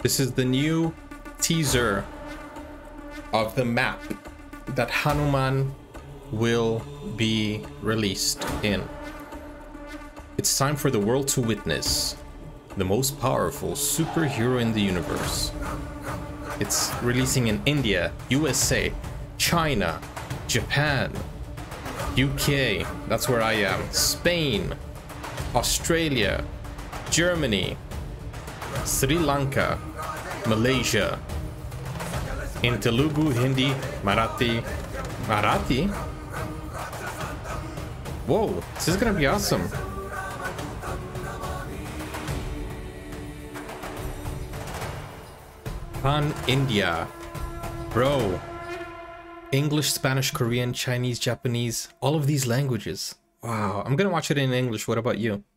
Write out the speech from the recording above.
This is the new teaser of the map that HanuMan will be released in. It's time for the world to witness the most powerful superhero in the universe. It's releasing in India, USA, China, Japan, UK, that's where I am, Spain, Australia, Germany, Sri Lanka, Malaysia, in Telugu, Hindi, Marathi. Whoa, this is gonna be awesome. Pan India. Bro. English, Spanish, Korean, Chinese, Japanese, all of these languages. Wow, I'm gonna watch it in English. What about you?